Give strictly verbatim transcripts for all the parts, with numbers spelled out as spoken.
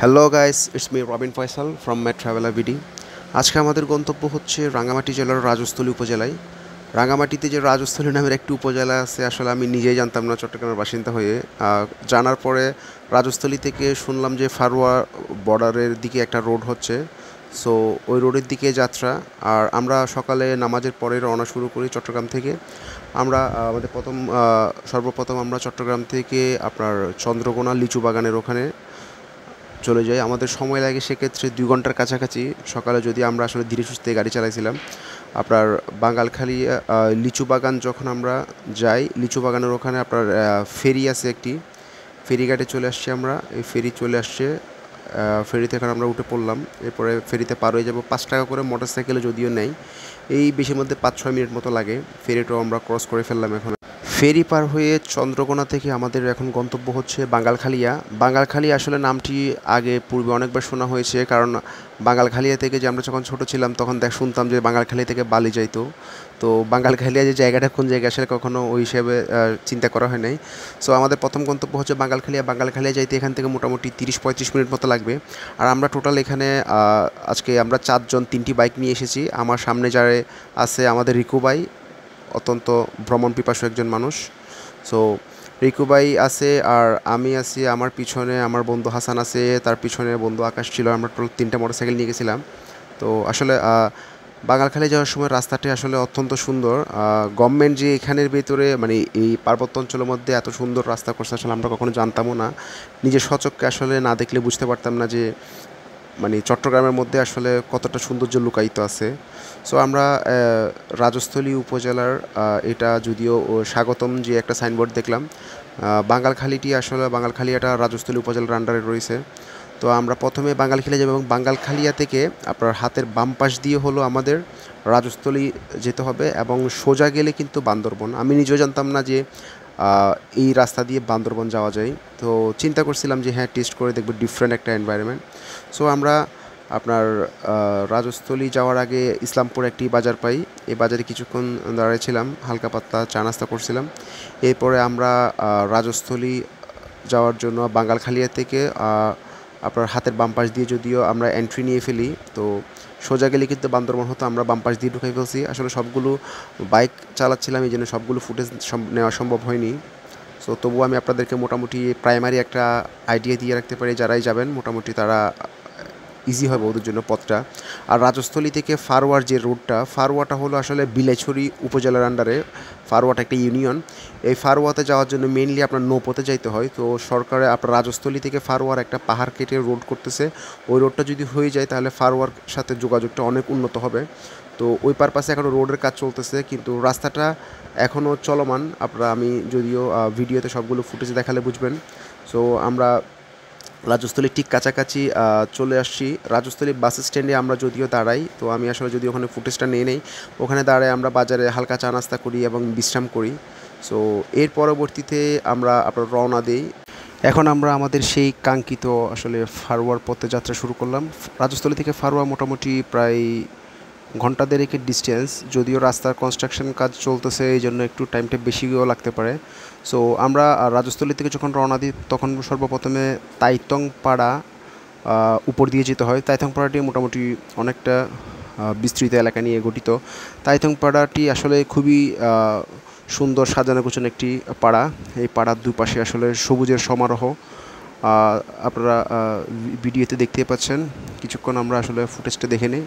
Hello guys, it's me Robin Faysal from my traveller ভিডি। আজকে আমাদের গন্তব্য হচ্ছে রাঙামাটি জেলার রাজস্থলী উপজেলায়। রাঙামাটিতে যে রাজস্থলী নামের একটি উপজেলা আছে, আসলে আমি নিজেই জানতাম না চট্টগ্রামের বাসিন্দা হয়ে। আহ, জানার পরে রাজস্থলী থেকে শুনলাম যে ফারুয়া বর্ডারের দিকে একটা রোড হচ্ছে। সো ওই রোডের দিকে যাত্রা। আর আমরা সকালে নামাজের পরে রওনা শুরু করি চট্টগ্রাম থেকে। আমরা আহ, আমাদের প্রথম আহ, সর্বপ্রথম আমরা চট্টগ্রাম থেকে আপনার চন্দ্রকোনা লিচু বাগানের ওখানে চলে যাই। আমাদের সময় লাগে সেক্ষেত্রে দুই ঘন্টার কাছাকাছি। সকালে যদি আমরা আসলে ধীরে সুস্থে গাড়ি চালাইছিলাম, আপনার বাঙালখালী লিচু বাগান যখন আমরা যাই, লিচু বাগানের ওখানে আপনার ফেরি আছে একটি, ফেরিঘাটে চলে আসছি আমরা। এই ফেরি চলে আসছে, ফেরিতে এখন আমরা উঠে পড়লাম। এরপরে ফেরিতে পার হয়ে যাব। পাঁচ টাকা করে মোটর সাইকেলে যদিও নেই, এই বেশির মধ্যে পাঁচ ছয় মিনিট মতো লাগে। ফেরিটাও আমরা ক্রস করে ফেললাম এখন। ফেরি পার হয়ে চন্দ্রকোনা থেকে আমাদের এখন গন্তব্য হচ্ছে বাঙ্গালখালিয়া। বাঙ্গালখালিয়া আসলে নামটি আগে পূর্বে অনেকবার শোনা হয়েছে, কারণ বাঙ্গালখালিয়া থেকে যে আমরা যখন ছোট ছিলাম তখন দেখ শুনতাম যে বাঙ্গালখালিয়া থেকে বালি যাইতো। তো বাঙ্গালখালিয়া যে জায়গাটা কোন জায়গায় আসলে কখনো ওই হিসেবে চিন্তা করা হয় নাই। সো আমাদের প্রথম গন্তব্য হচ্ছে বাঙ্গালখালিয়া। বাঙ্গালখালিয়া যাইতে এখান থেকে মোটামুটি তিরিশ পঁয়ত্রিশ মিনিট মতো লাগবে। আর আমরা টোটাল এখানে আজকে আমরা চারজন তিনটি বাইক নিয়ে এসেছি। আমার সামনে যারা আছে আমাদের রিকু ভাই, অত্যন্ত ভ্রমণ পিপাসু একজন মানুষ। সো রিকু ভাই আছে, আর আমি আছি। আমার পিছনে আমার বন্ধু হাসান আছে, তার পিছনে বন্ধু আকাশ ছিল। আমরা টোটাল তিনটা মোটরসাইকেল নিয়ে গেছিলাম। তো আসলে বাঙালখালী যাওয়ার সময় রাস্তাটি আসলে অত্যন্ত সুন্দর। গভর্নমেন্ট যে এখানের ভেতরে মানে এই পার্বত্য অঞ্চলের মধ্যে এত সুন্দর রাস্তা করছে, আসলে আমরা কখনো জানতামও না। নিজের সচক্ষে আসলে না দেখলে বুঝতে পারতাম না যে মানে চট্টগ্রামের মধ্যে আসলে কতটা সৌন্দর্য লুকায়িত আছে। সো আমরা রাজস্থলী উপজেলার এটা যদিও স্বাগতম যে একটা সাইনবোর্ড দেখলাম, বাঙ্গালখালীটি আসলে বাঙ্গালখালিয়াটা রাজস্থলী উপজেলার আন্ডারে রয়েছে। তো আমরা প্রথমে বাঙ্গালখালিয়া যাব এবং বাঙ্গালখালিয়া থেকে আপনার হাতের বাম পাশ দিয়ে হলো আমাদের রাজস্থলী যেতে হবে, এবং সোজা গেলে কিন্তু বান্দরবন। আমি নিজেও জানতাম না যে এই রাস্তা দিয়ে বান্দরবন যাওয়া যায়। তো চিন্তা করছিলাম যে হ্যাঁ, টেস্ট করে দেখব, ডিফারেন্ট একটা এনভায়রনমেন্ট। সো আমরা আপনার রাজস্থলী যাওয়ার আগে ইসলামপুর একটি বাজার পাই। এই বাজারে কিছুক্ষণ দাঁড়িয়েছিলাম, হালকা পাতলা চা নাস্তা করছিলাম। এরপরে আমরা রাজস্থলী যাওয়ার জন্য বাঙ্গালখালিয়া থেকে আপনার হাতের বাম পাশ দিয়ে যদিও আমরা এন্ট্রি নিয়ে ফেলি, তো সোজা গেলে কিন্তু বান্দরবন হতো। আমরা বাম পাশ দিয়ে ঢুকাই ফেলছি। আসলে সবগুলো বাইক চালাচ্ছিলাম, এই জন্য সবগুলো ফুটেজ নেওয়া সম্ভব হয়নি। সো তবুও আমি আপনাদেরকে মোটামুটি প্রাইমারি একটা আইডিয়া দিয়ে রাখতে পারি, যারাই যাবেন মোটামুটি তারা ইজি হবে ওদের জন্য পথটা। আর রাজস্থলী থেকে ফারওয়ার যে রোডটা, ফারওয়াটা হলো আসলে বিলাইছড়ি উপজেলার আন্ডারে। ফারওয়াটা একটা ইউনিয়ন। এই ফারওয়াতে যাওয়ার জন্য মেইনলি আপনার নৌপথে যাইতে হয়। তো সরকারে আপনার রাজস্থলী থেকে ফারওয়ার একটা পাহাড় কেটে রোড করতেছে। ওই রোডটা যদি হয়ে যায় তাহলে ফারওয়ার সাথে যোগাযোগটা অনেক উন্নত হবে। তো ওই পারপাসে এখনও রোডের কাজ চলতেছে, কিন্তু রাস্তাটা এখনও চলমান। আপনারা আমি যদিও ভিডিওতে সবগুলো ফুটেজ দেখালে বুঝবেন। সো আমরা রাজস্থলীর ঠিক কাছাকাছি চলে আসছি। রাজস্থলী বাস স্ট্যান্ডে আমরা যদিও দাঁড়াই, তো আমি আসলে যদি ওখানে ফুটেজটা নিয়ে নেই, ওখানে দাঁড়ায় আমরা বাজারে হালকা চা নাস্তা করি এবং বিশ্রাম করি। সো এর পরবর্তীতে আমরা আপনার রওনা দিই। এখন আমরা আমাদের সেই কাঙ্ক্ষিত আসলে ফারওয়ার পথে যাত্রা শুরু করলাম। রাজস্থলী থেকে ফারওয়া মোটামুটি প্রায় ঘন্টা দেড়েকের ডিস্টেন্স, যদিও রাস্তার কনস্ট্রাকশন কাজ চলতেছে, এই জন্য একটু টাইমটা বেশিও লাগতে পারে। সো আমরা রাজস্থলী থেকে যখন রওনা দিই তখন সর্বপ্রথমে তাইতং পাড়া উপর দিয়ে যেতে হয়। তাইতং পাড়াটি মোটামুটি অনেকটা বিস্তৃত এলাকা নিয়ে গঠিত। তাইতং পাড়াটি আসলে খুবই সুন্দর সাজানো গোছানো একটি পাড়া। এই পাড়ার দুপাশে আসলে সবুজের সমারোহ আপনারা ভিডিওতে দেখতে পাচ্ছেন। কিছুক্ষণ আমরা আসলে ফুটেজটা দেখে নিই।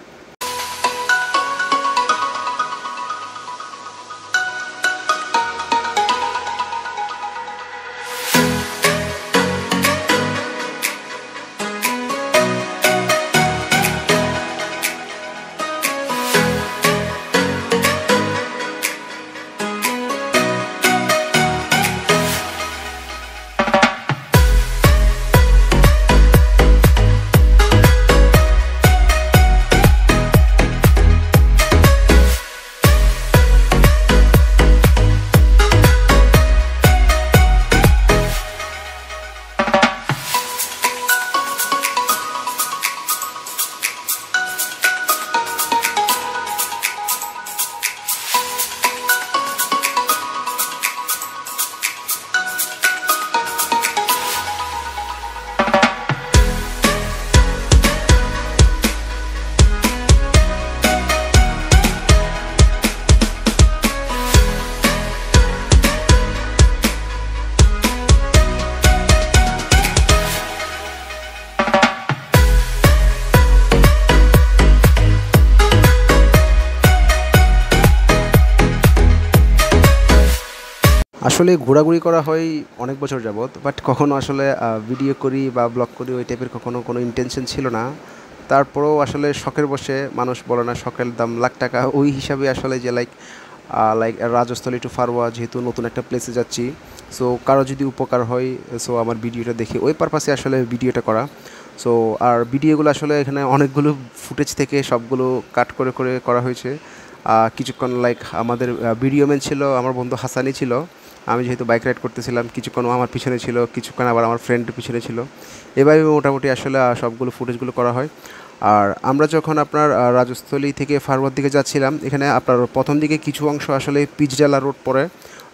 আসলে ঘোরাঘুরি করা হয় অনেক বছর যাবত, বাট কখনো আসলে ভিডিও করি বা ব্লগ করি ওই টাইপের কখনো কোনো ইন্টেনশন ছিল না। তারপরেও আসলে শখের বসে, মানুষ বলে না শখের দাম লাখ টাকা, ওই হিসাবে আসলে যে like like Rajasthali to Farua, যেহেতু নতুন একটা প্লেসে যাচ্ছি, সো কারো যদি উপকার হয়, সো আমার ভিডিওটা দেখে ওই পারপাসে আসলে ভিডিওটা করা। সো আর ভিডিওগুলো আসলে এখানে অনেকগুলো ফুটেজ থেকে সবগুলো কাট করে করে করা হয়েছে। কিছুক্ষণ লাইক আমাদের ভিডিও ম্যান ছিল আমার বন্ধু হাসানি ছিল, আমি যেহেতু বাইক রাইড করতেছিলাম, কিছুক্ষণ আমার পিছনে ছিল, কিছুক্ষণ আবার আমার ফ্রেন্ডের পিছনে ছিল। এভাবে মোটামুটি আসলে সবগুলো ফুটেজগুলো করা হয়। আর আমরা যখন আপনার রাজস্থলী থেকে ফারওয়ার দিকে যাচ্ছিলাম, এখানে আপনার প্রথম দিকে কিছু অংশ আসলে পিচডালা রোড পড়ে,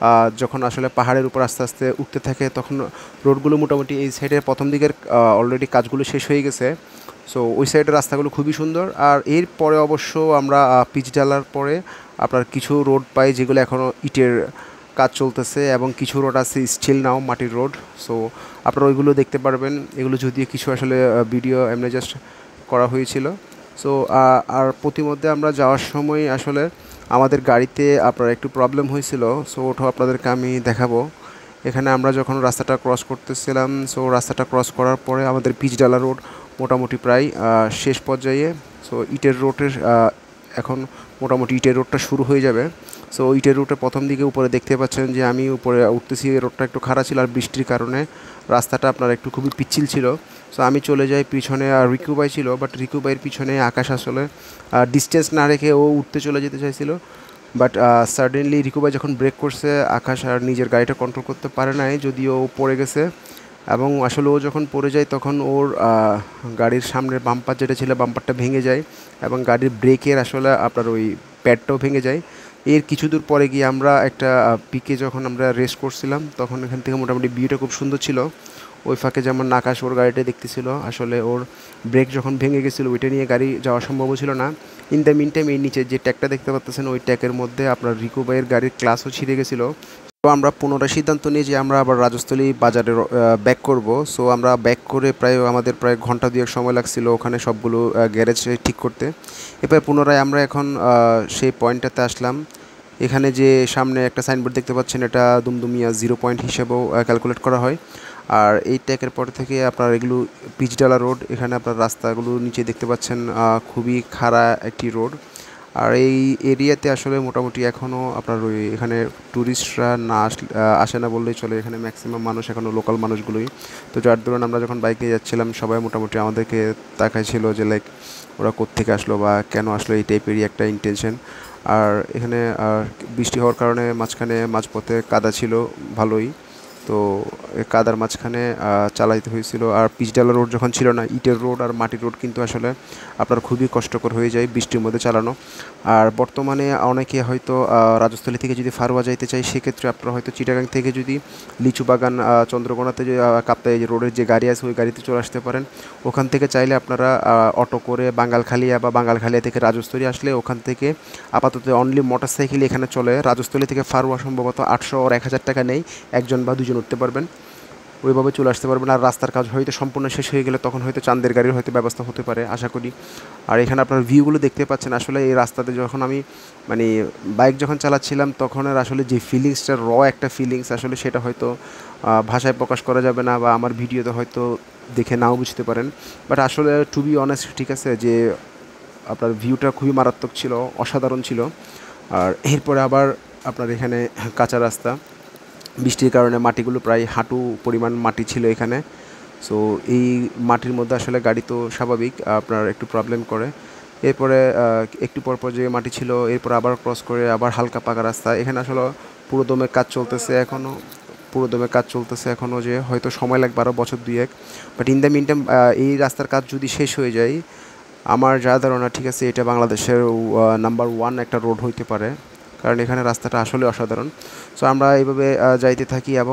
যখন আসলে পাহাড়ের উপর আস্তে আস্তে উঠতে থাকে তখন রোডগুলো মোটামুটি এই সাইডের প্রথম দিকের অলরেডি কাজগুলো শেষ হয়ে গেছে। সো ওই সাইডের রাস্তাগুলো খুবই সুন্দর। আর এর পরে অবশ্য আমরা পিচ ডালার পরে আপনার কিছু রোড পাই যেগুলো এখনও ইটের কাজ চলতেছে, এবং কিছু রোড আছে স্টিল নাও মাটির রোড। সো আপনারা ওইগুলো দেখতে পারবেন। এগুলো যদিও কিছু আসলে ভিডিও এমনি জাস্ট করা হয়েছিল। সো আর প্রতিমধ্যে আমরা যাওয়ার সময় আসলে আমাদের গাড়িতে আপনার একটু প্রবলেম হয়েছিল, সো ওটাও আপনাদেরকে আমি দেখাবো। এখানে আমরা যখন রাস্তাটা ক্রস করতেছিলাম, সো রাস্তাটা ক্রস করার পরে আমাদের পিচডালা রোড মোটামুটি প্রায় শেষ পর্যায়ে। সো ইটের রোডের এখন মোটামুটি ইটের রোডটা শুরু হয়ে যাবে। সো ইটের রোডের প্রথম দিকে উপরে দেখতে পাচ্ছেন যে আমি উপরে উঠতেছি, রোডটা একটু খারাপ ছিল আর বৃষ্টির কারণে রাস্তাটা আপনার একটু খুবই পিচ্ছিল ছিল। সো আমি চলে যাই পিছনে, আর রিকু ভাই ছিল, বাট রিকু ভাইয়ের পিছনে আকাশ আসলে ডিস্টেন্স না রেখে ও উঠতে চলে যেতে চাইছিল, বাট সাডেনলি রিকু ভাই যখন ব্রেক করছে আকাশ আর নিজের গাড়িটা কন্ট্রোল করতে পারে নাই, যদিও ও পড়ে গেছে। এবং আসলে ও যখন পড়ে যায় তখন ওর গাড়ির সামনের বাম্পার যেটা ছিল বাম্পারটা ভেঙে যায়, এবং গাড়ির ব্রেকের আসলে আপনার ওই প্যাডটাও ভেঙে যায়। এর কিছু দূর পরে গিয়ে আমরা একটা পিকে যখন আমরা রেস্ট করছিলাম, তখন এখান থেকে মোটামুটি ভিউটা খুব সুন্দর ছিল। ওই ফাঁকে যেমন আকাশ ওর গাড়িটা দেখতেছিল, আসলে ওর ব্রেক যখন ভেঙে গেছিলো ওইটা নিয়ে গাড়ি যাওয়া সম্ভব ছিল না। ইন দ্য মিন টাইম এই নিচে যে ট্যাগটা দেখতে পাচ্ছেন ওই ট্যাগের মধ্যে আপনার রিকু ভাইয়ের গাড়ির ক্লাসও ছিঁড়ে গেছিলো। তো আমরা পুনরায় সিদ্ধান্ত নিই যে আমরা আবার রাজস্থলী বাজারে ব্যাক করব। সো আমরা ব্যাক করে প্রায় আমাদের প্রায় ঘন্টা দুয়েক সময় লাগছিল ওখানে সবগুলো গ্যারেজ ঠিক করতে। এরপর পুনরায় আমরা এখন সেই পয়েন্টটাতে আসলাম। এখানে যে সামনে একটা সাইনবোর্ড দেখতে পাচ্ছেন, এটা দুমদুমিয়া জিরো পয়েন্ট হিসেবেও ক্যালকুলেট করা হয়। আর এই ট্যাগের পর থেকে আপনার এগুলো পিচডালা রোড, এখানে আপনার রাস্তাগুলো নিচে দেখতে পাচ্ছেন খুবই খাড়া একটি রোড। আর এই এরিয়াতে আসলে মোটামুটি এখনও আপনার ওই এখানে ট্যুরিস্টরা না আসে না বললেই চলে, এখানে ম্যাক্সিমাম মানুষ এখনও লোকাল মানুষগুলোই। তো যার দরুন আমরা যখন বাইক নিয়ে যাচ্ছিলাম সবাই মোটামুটি আমাদেরকে তাকাইছিল যে লাইক ওরা কোত্থেকে আসলো বা কেন আসলো, এই টাইপেরই একটা ইন্টেনশন। আর এখানে বৃষ্টি হওয়ার কারণে মাঝখানে মাঝপথে কাদা ছিল ভালোই, তো কাদার মাঝখানে চালাইতে হয়েছিল। আর পিচডালা রোড যখন ছিল না, ইটের রোড আর মাটির রোড কিন্তু আসলে আপনার খুবই কষ্টকর হয়ে যায় বৃষ্টির মধ্যে চালানো। আর বর্তমানে অনেকে হয়তো রাজস্থলী থেকে যদি ফারওয়া যাইতে চাই, সেক্ষেত্রে আপনারা হয়তো চিটাগাং থেকে যদি লিচু বাগান চন্দ্রকোনাতে যে কাপ্তাই যে রোডের যে গাড়ি আছে ওই গাড়িতে চলে আসতে পারেন। ওখান থেকে চাইলে আপনারা অটো করে বাঙ্গালখালিয়া বা বাঙ্গালখালিয়া থেকে রাজস্থলী আসলে ওখান থেকে আপাতত অনলি মোটর সাইকেল এখানে চলে। রাজস্থলী থেকে ফারওয়া সম্ভবত আটশো আর এক হাজার টাকা নেই, একজন বা দুজন উঠতে পারবেন, ওইভাবে চলে আসতে পারবেন। আর রাস্তার কাজ হয়তো সম্পূর্ণ শেষ হয়ে গেলে তখন হয়তো চাঁদের গাড়ির হয়তো ব্যবস্থা হতে পারে আশা করি। আর এখানে আপনার ভিউগুলো দেখতে পাচ্ছেন, আসলে এই রাস্তাতে যখন আমি মানে বাইক যখন চালাচ্ছিলাম তখনের আসলে যে ফিলিংসটা, র একটা ফিলিংস, আসলে সেটা হয়তো ভাষায় প্রকাশ করা যাবে না বা আমার ভিডিওতে হয়তো দেখে নাও বুঝতে পারেন। বাট আসলে টু বি অনেস্ট, ঠিক আছে, যে আপনার ভিউটা খুবই মারাত্মক ছিল, অসাধারণ ছিল। আর এরপরে আবার আপনার এখানে কাঁচা রাস্তা, বৃষ্টির কারণে মাটিগুলো প্রায় হাঁটু পরিমাণ মাটি ছিল এখানে। সো এই মাটির মধ্যে আসলে গাড়ি তো স্বাভাবিক আপনার একটু প্রবলেম করে। এরপরে একটু পর পর যে মাটি ছিল, এরপর আবার ক্রস করে আবার হালকা পাকা রাস্তা। এখানে আসলে পুরো দমে কাজ চলতেছে এখনও, পুরো দমে কাজ চলতেছে এখনও, যে হয়তো সময় লাগবে আরও বছর দুই এক। But in the mean time এই রাস্তার কাজ যদি শেষ হয়ে যায়, আমার যা ধারণা, ঠিক আছে, এটা বাংলাদেশের নাম্বার ওয়ান একটা রোড হইতে পারে, কারণ এখানে রাস্তাটা আসলে অসাধারণ। সো আমরা এইভাবে যাইতে থাকি এবং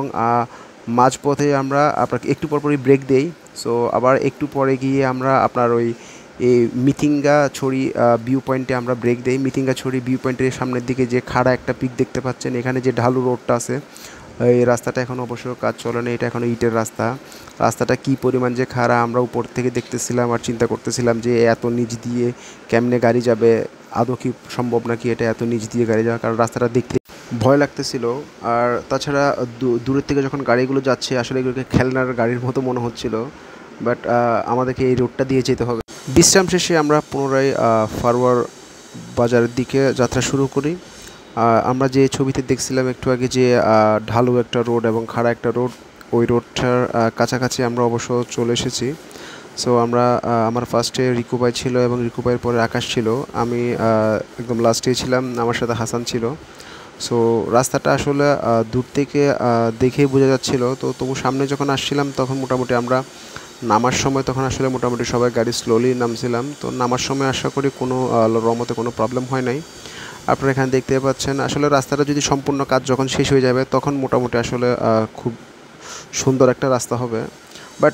মাঝপথে আমরা আপনার একটু পরপরই ব্রেক দেই। সো আবার একটু পরে গিয়ে আমরা আপনার ওই এই মিথিঙ্গা ছড়ি ভিউ পয়েন্টে আমরা ব্রেক দেই। মিথিঙ্গা ছড়ি ভিউ পয়েন্টের সামনের দিকে যে খাড়া একটা পিক দেখতে পাচ্ছেন, এখানে যে ঢালু রোডটা আছে, এই রাস্তাটা এখন অবশ্য কাজ চলে না, এটা এখন ইটের রাস্তা। রাস্তাটা কী পরিমাণ যে খাড়া আমরা উপর থেকে দেখতেছিলাম আর চিন্তা করতেছিলাম যে এত নিচ দিয়ে কেমনে গাড়ি যাবে, আদৌ কি সম্ভব নাকি এটা এত নিচ দিয়ে গাড়ি যাওয়া, কারণ রাস্তাটা দেখতে ভয় লাগতেছিল। আর তাছাড়া দূ- দূরের থেকে যখন গাড়িগুলো যাচ্ছে আসলে এগুলোকে খেলনার গাড়ির মতো মনে হচ্ছিল। বাট আমাদেরকে এই রোডটা দিয়ে যেতে হবে। বিশ্রাম শেষে আমরা পুনরায় ফারওয়ার বাজারের দিকে যাত্রা শুরু করি। আহ, আমরা যে ছবিতে দেখছিলাম একটু আগে যে আহ, ঢালু একটা রোড এবং খাড়া একটা রোড, ওই রোডটার আহ, কাছাকাছি আমরা অবশ্য চলে এসেছি। সো আমরা আহ, আমার ফার্স্টে রিকু ভাই ছিল এবং রিকু ভাইয়ের পরে আকাশ ছিল, আমি আহ, একদম লাস্টেই ছিলাম, আমার সাথে হাসান ছিল। সো রাস্তাটা আসলে আহ, দূর থেকে আহ, দেখেই বোঝা যাচ্ছিল, তো তবু সামনে যখন আসছিলাম তখন মোটামুটি আমরা নামার সময় তখন আসলে মোটামুটি সবাই গাড়ি স্লোলি নামছিলাম। তো নামার সময় আশা করি কোনো আহ, রমতে কোনো প্রবলেম হয় নাই। আপনারা এখানে দেখতে পাচ্ছেন আসলে রাস্তাটা যদি সম্পূর্ণ কাজ যখন শেষ হয়ে যাবে তখন মোটামুটি আসলে আহ, খুব সুন্দর একটা রাস্তা হবে। বাট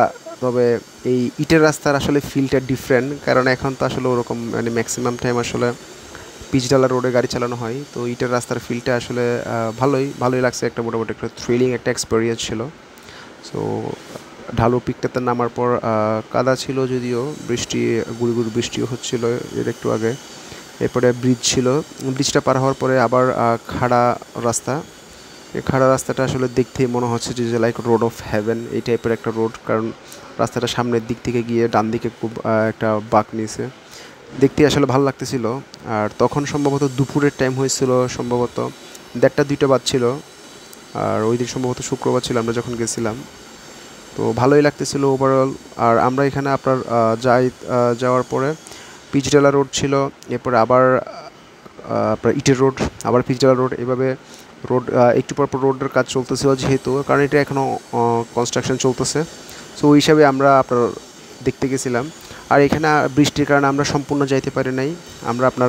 তবে এই ইটের রাস্তার আসলে ফিলটা ডিফারেন্ট, কারণ এখন তো আসলে ওরকম মানে ম্যাক্সিমাম টাইম আসলে পিচঢালা রোডে গাড়ি চালানো হয়। তো ইটের রাস্তার ফিলটা আসলে আহ, ভালোই ভালোই লাগছে, একটা মোটামুটি একটা থ্রিলিং একটা এক্সপিরিয়েন্স ছিল। সো ঢালু পিকটাতে নামার পর আহ, কাদা ছিল, যদিও বৃষ্টি গুড়ি গুড়ি বৃষ্টিও হচ্ছিল এর একটু আগে। এরপরে ব্রিজ ছিল, ব্রিজটা পার হওয়ার পরে আবার আহ, খাড়া রাস্তা। এই খাড়া রাস্তাটা আসলে দেখতেই মনে হচ্ছে যে লাইক রোড অফ হেভেন এই টাইপের একটা রোড, কারণ রাস্তাটা সামনের দিক থেকে গিয়ে ডান দিকে খুব আহ, একটা বাঁক নিয়েছে, দেখতে আসলে ভালো লাগতেছিল। আর তখন সম্ভবত দুপুরের টাইম হয়েছিল, সম্ভবত দেড়টা দুইটা বাজছিল। আর ওই দিন সম্ভবত শুক্রবার ছিল আমরা যখন গেছিলাম। তো ভালোই লাগতেছিল ওভারঅল। আর আমরা এখানে আপনার আহ, যাই আহ, যাওয়ার পরে পিচডালা রোড ছিল, এরপরে আবার আহ, আপনার ইটের রোড, আবার পিচডালা রোড, এভাবে রোড একটু পর পর রোডের কাজ চলতেছিল, যেহেতু কারণ এটা এখনও কনস্ট্রাকশন চলতেছে। সো ওই হিসাবে আমরা আপনার দেখতে গেছিলাম। আর এখানে বৃষ্টির কারণে আমরা সম্পূর্ণ যাইতে পারি নাই। আমরা আপনার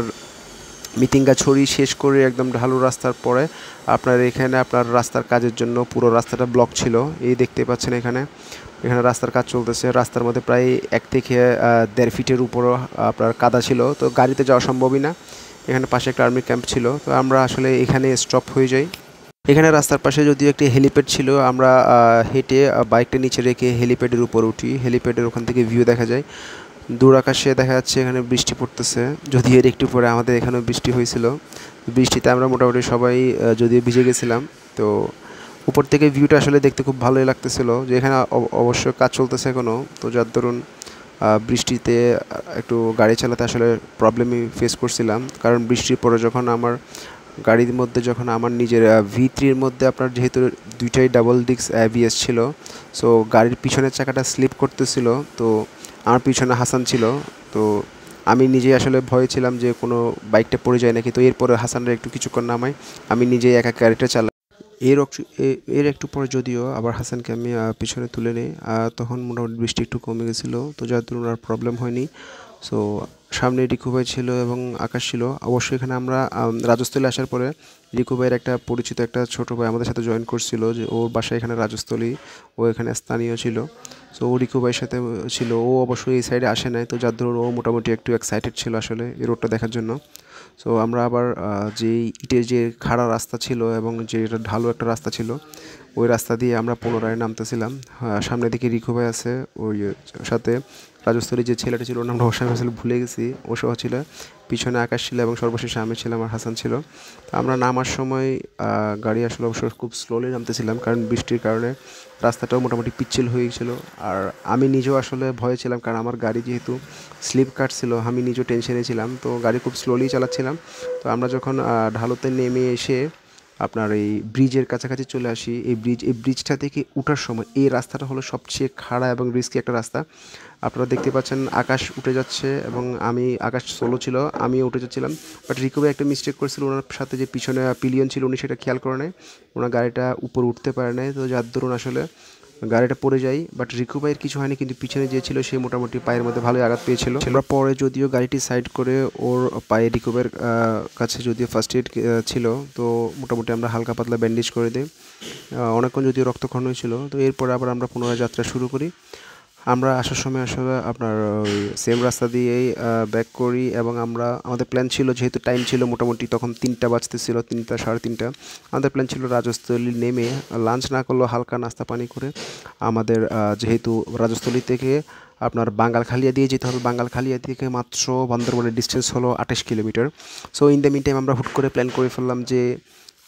মিটিংগা ছড়ি শেষ করে একদম ঢালু রাস্তার পরে আপনার এখানে আপনার রাস্তার কাজের জন্য পুরো রাস্তাটা ব্লক ছিল, এই দেখতে পাচ্ছেন এখানে এখানে রাস্তার কাজ চলতেছে। রাস্তার মধ্যে প্রায় এক থেকে আহ, দেড় ফিটের উপরও আপনার কাদা ছিল, তো গাড়িতে যাওয়া সম্ভবই না। এখানে পাশে একটা আর্মি ক্যাম্প ছিল, তো আমরা আসলে এখানে স্টপ হয়ে যাই। এখানে রাস্তার পাশে যদিও একটি হেলিপ্যাড ছিল, আমরা আহ, হেঁটে আহ, বাইকটা নিচে রেখে হেলিপ্যাডের উপর উঠি। হেলিপ্যাডের ওখান থেকে ভিউ দেখা যায়, দূর আকাশে দেখা যাচ্ছে এখানে বৃষ্টি পড়তেছে, যদি এর একটু পরে আমাদের এখানেও বৃষ্টি হয়েছিল। বৃষ্টিতে আমরা মোটামুটি সবাই আহ, যদিও ভিজে গেছিলাম। তো উপর থেকে ভিউটা আসলে দেখতে খুব ভালোই লাগতেছিল, যে এখানে অব- অবশ্য কাজ চলতেছে এখনও, তো যার দরুন আহ, বৃষ্টিতে আহ, একটু গাড়ি চালাতে আসলে প্রবলেমই ফেস করছিলাম, কারণ বৃষ্টির পরে যখন আমার গাড়ির মধ্যে যখন আমার নিজের ভি থ্রির মধ্যে আপনার যেহেতু দুইটাই ডাবল ডিস্ক এবিএস ছিল, সো গাড়ির পিছনের চাকাটা স্লিপ করতেছিল। তো আমার পিছনে হাসান ছিল, তো আমি নিজেই আসলে ভয়ে ছিলাম যে কোনো বাইকটা পড়ে যায় নাকি। তো এরপরে হাসানরা একটু কিছুক্ষণ নামাই, আমি নিজেই একা গাড়িটা চালাই। এর অক্ষ- এ- এর একটু পরে যদিও আবার হাসানকে আমি আহ, পিছনে তুলে নিই, আর তখন মোটামুটি বৃষ্টি একটু কমে গেছিলো, তো যার দরুন আর প্রবলেম হয়নি। সো সামনে রিকু ভাই ছিল এবং আকাশ ছিল। অবশ্যই এখানে আমরা আম, রাজস্থলী আসার পরে রিকু ভাইয়ের একটা পরিচিত একটা ছোট ভাই আমাদের সাথে জয়েন করছিল, যে ওর বাসা এখানে রাজস্থলী, ও এখানে স্থানীয় ছিল। সো ও রিকু ভাইয়ের সাথে ছিল, ও অবশ্যই এই সাইডে আসে নাই, তো যার ধরুন ও মোটামুটি একটু এক্সাইটেড ছিল আসলে এই রোডটা দেখার জন্য। সো আমরা আবার আহ, যে ইটের যে খাড়া রাস্তা ছিল এবং যে এটা ঢালু একটা রাস্তা ছিল, ওই রাস্তা দিয়ে আমরা পুনরায় নামতেছিলাম। আহ, সামনের দিকে রিকু ভাই আছে, ওই সাথে রাজস্থলী যে ছেলেটা ছিল ওর নামটা ওর সাথে আসলে ভুলে গেছি, ও সহ ছিল। পিছনে আকাশ ছিল এবং সর্বশেষে আমি ছিলাম আর হাসান ছিল। তো আমরা নামার সময় আহ, গাড়ি আসলে অবশ্য খুব স্লোলি নামতেছিলাম, কারণ বৃষ্টির কারণে রাস্তাটাও মোটামুটি পিচ্ছিল হয়ে গেছিল। আর আমি নিজেও আসলে ভয়ে ছিলাম, কারণ আমার গাড়ি যেহেতু স্লিপ কাটছিল, আমি নিজেও টেনশনে ছিলাম, তো গাড়ি খুব স্লোলি চালাচ্ছিলাম। তো আমরা যখন আহ, ঢালুতে নেমে এসে আপনার এই ব্রিজের কাছাকাছি চলে আসি, এই ব্রিজ এই ব্রিজটা থেকে ওঠার সময় এই রাস্তাটা হলো সবচেয়ে খাড়া এবং রিস্কি একটা রাস্তা। আপনারা দেখতে পাচ্ছেন আকাশ উঠে যাচ্ছে এবং আমি আকাশ সোলো ছিল, আমিও উঠে যাচ্ছিলাম। বাট রিকু ভাই একটা মিস্টেক করেছিল, ওনার সাথে যে পিছনে পিলিয়ন ছিল উনি সেটা খেয়াল করে নাই, ওনার গাড়িটা উপর উঠতে পারে নাই, তো যার দরুন আসলে গাড়িটা পড়ে যায়। বাট রিকু ভাইয়ের কিছু হয়নি, কিন্তু পিছনে যে ছিল সে মোটামুটি পায়ের মধ্যে ভালোই আঘাত পেয়েছিল। আমরা পরে যদিও গাড়িটি সাইড করে ওর পায়ে রিকু ভাইয়ের আহ, কাছে যদিও ফার্স্ট এড ছিল, তো মোটামুটি আমরা হালকা পাতলা ব্যান্ডেজ করে দিই। আহ, অনেকক্ষণ যদিও রক্তক্ষরণ হয়েছিল, তো এরপরে আবার আমরা পুনরায় যাত্রা শুরু করি। আমরা আসার সময় আসলে আপনার ওই সেম রাস্তা দিয়েই ব্যাক করি, এবং আমরা আমাদের প্ল্যান ছিল, যেহেতু টাইম ছিল মোটামুটি তখন তিনটা বাজতেছিল, তিনটা সাড়ে তিনটা, আমাদের প্ল্যান ছিল রাজস্থলী নেমে লাঞ্চ না করলেও হালকা নাস্তা পানি করে আমাদের আহ, যেহেতু রাজস্থলী থেকে আপনার বাঙ্গালখালিয়া দিয়ে যেতে হবে, বাঙ্গালখালিয়া থেকে মাত্র বান্দরবানের ডিস্টেন্স হলো আঠাশ kilometre. So in the mean time আমরা হুট করে প্ল্যান করে ফেললাম যে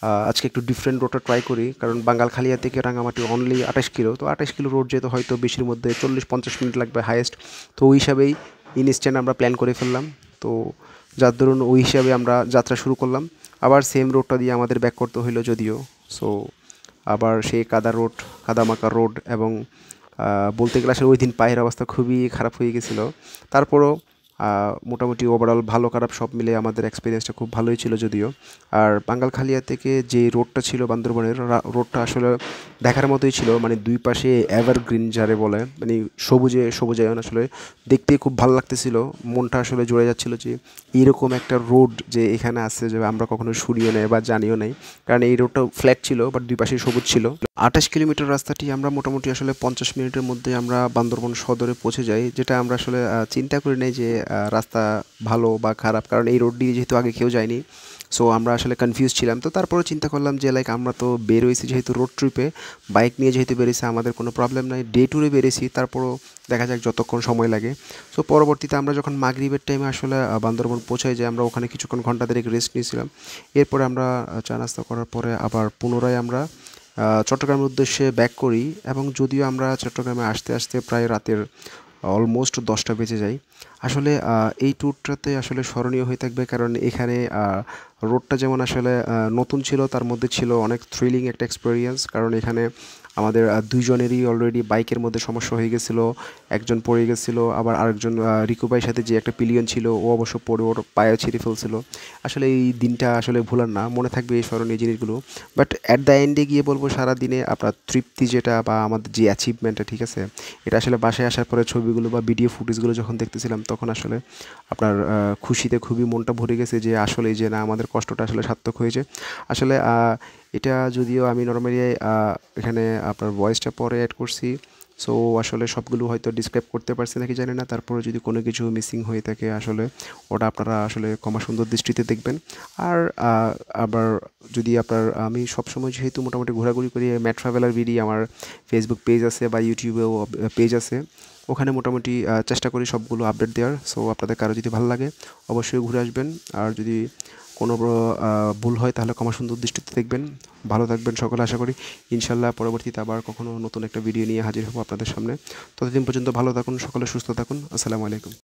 আজকে একটু ডিফারেন্ট রোডটা ট্রাই করি, কারণ বাঙ্গালখালিয়া থেকে রাঙামাটি অনলি আঠাশ কিলো, তো আঠাশ কিলো রোড যেতে হয়তো বেশির মধ্যে চল্লিশ পঞ্চাশ মিনিট লাগবে হায়েস্ট। তো ওই হিসাবেই ইনস্ট্যান্ট আমরা প্ল্যান করে ফেললাম। তো যার দরুন ওই হিসাবে আমরা যাত্রা শুরু করলাম। আবার সেম রোডটা দিয়ে আমাদের ব্যাক করতে হইলো যদিও। সো আবার সেই কাদা রোড, কাদামাকা রোড, এবং বলতে গেলে আসলে ওই দিন পায়ের অবস্থা খুবই খারাপ হয়ে গেছিলো। তারপরও মোটামুটি ওভারঅল ভালো খারাপ সব মিলে আমাদের এক্সপিরিয়েন্সটা খুব ভালোই ছিল যদিও। আর বাঙ্গালখালিয়া থেকে যে রোডটা ছিল বান্দরবনের, রোডটা আসলে দেখার মতোই ছিল, মানে দুই পাশে এভারগ্রিন যারে বলে, মানে সবুজে সবুজায়ন, আসলে দেখতে খুব ভালো লাগতেছিল। মনটা আসলে জুড়ে যাচ্ছিল যে এইরকম একটা রোড যে এখানে আছে, যে আমরা কখনো শুনিও নাই বা জানিও নাই, কারণ এই রোডটা ফ্ল্যাট ছিল বাট দুই পাশে সবুজ ছিল। আঠাশ কিলোমিটার রাস্তাটি আমরা মোটামুটি আসলে পঞ্চাশ মিনিটের মধ্যে আমরা বান্দরবন সদরে পৌঁছে যাই, যেটা আমরা আসলে চিন্তা করি নাই যে রাস্তা ভালো বা খারাপ, কারণ এই রোড দিয়ে যেহেতু আগে কেউ যায়নি। সো আমরা আসলে কনফিউজ ছিলাম। তো তারপরে চিন্তা করলাম যে লাইক আমরা তো বের হয়েছি যেহেতু রোড ট্রিপে, বাইক নিয়ে যেহেতু বেরিয়েছি আমাদের কোনো প্রবলেম নাই, ডে ট্যুরে বেরিয়েছি, তারপরও দেখা যাক যতক্ষণ সময় লাগে। সো পরবর্তীতে আমরা যখন মাগরিবের টাইমে আসলে বান্দরবন পৌঁছাই যাই, আমরা ওখানে কিছুক্ষণ ঘন্টা দেড়েক রেস্ট নিয়েছিলাম। এরপরে আমরা চা নাস্তা করার পরে আবার পুনরায় আমরা চট্টগ্রামের উদ্দেশ্যে ব্যাক করি, এবং যদিও আমরা চট্টগ্রামে আসতে আসতে প্রায় রাতের অলমোস্ট দশটা বেজে যায়। আসলে এই ট্যুরটাতে আসলে স্মরণীয় হয়ে থাকবে, কারণ এখানে রোডটা যেমন আসলে নতুন ছিল, তার মধ্যে ছিল অনেক থ্রিলিং একটা এক্সপিরিয়েন্স, কারণ এখানে আমাদের দুইজনেরই অলরেডি বাইকের মধ্যে সমস্যা হয়ে গেছিলো, একজন পড়ে গেছিলো, আবার আরেকজন রিকু ভাইয়ের সাথে যে একটা পিলিয়ন ছিল ও অবশ্য পড়ে ওর পায়ে ছিঁড়ে ফেলছিল। আসলে এই দিনটা আসলে ভোলার না, মনে থাকবে এই স্মরণীয় জিনিসগুলো। বাট অ্যাট দ্য এন্ডে গিয়ে বলবো সারা দিনে আপনার তৃপ্তি যেটা বা আমাদের যে অ্যাচিভমেন্টটা, ঠিক আছে, এটা আসলে বাসায় আসার পরে ছবিগুলো বা ভিডিও ফুটেজগুলো যখন দেখতেছিলাম তখন আসলে আপনার খুশিতে খুবই মনটা ভরে গেছে যে আসলে যে না আমাদের কষ্টটা আসলে সার্থক হয়েছে। আসলে এটা যদিও আমি নর্মালি এখানে আপনার ভয়েসটা পরে অ্যাড করছি, সো আসলে সবগুলো হয়তো ডিসক্রাইব করতে পারছি নাকি জানি না, তারপরে যদি কোনো কিছু মিসিং হয়ে থাকে আসলে ওটা আপনারা আসলে ক্ষমা সুন্দর দৃষ্টিতে দেখবেন। আর আবার যদি আপনার, আমি সবসময় যেহেতু মোটামুটি ঘোরাঘুরি করি, ম্যাট ট্রাভেলার ভিডি আমার ফেসবুক পেজ আছে বা ইউটিউবেও পেজ আছে, ওখানে মোটামুটি চেষ্টা করি সবগুলো আপডেট দেওয়ার। সো আপনাদের কারো যদি ভালো লাগে অবশ্যই ঘুরে আসবেন, আর যদি কোনো ভুল হয় তাহলে ক্ষমা সুন্দর দৃষ্টিতে দেখবেন। ভালো থাকবেন সকলে, আশা করি ইনশাল্লাহ পরবর্তীতে আবার কখনো নতুন একটা ভিডিও নিয়ে হাজির হবো আপনাদের সামনে। ততদিন পর্যন্ত ভালো থাকুন সকলে, সুস্থ থাকুন। আসসালামু আলাইকুম।